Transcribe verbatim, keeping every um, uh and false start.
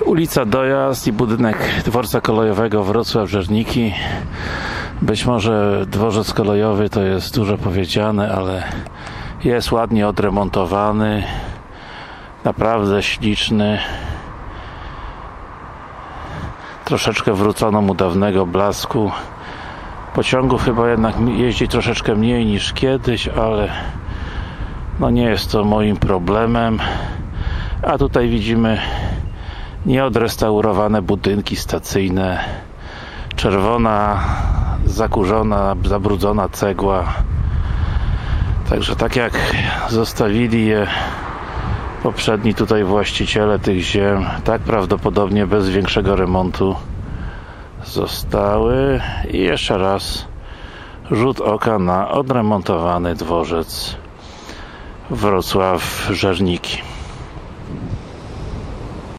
Ulica Dojazd i budynek dworca kolejowego Wrocław-Żerniki. Być może dworzec kolejowy to jest dużo powiedziane, ale jest ładnie odremontowany, naprawdę śliczny. Troszeczkę wrócono mu dawnego blasku. Pociągów chyba jednak jeździ troszeczkę mniej niż kiedyś, ale no nie jest to moim problemem. A tutaj widzimy nieodrestaurowane budynki stacyjne, czerwona, zakurzona, zabrudzona cegła. Także tak jak zostawili je poprzedni tutaj właściciele tych ziem, tak prawdopodobnie bez większego remontu zostały. I jeszcze raz rzut oka na odremontowany dworzec Wrocław-Żerniki.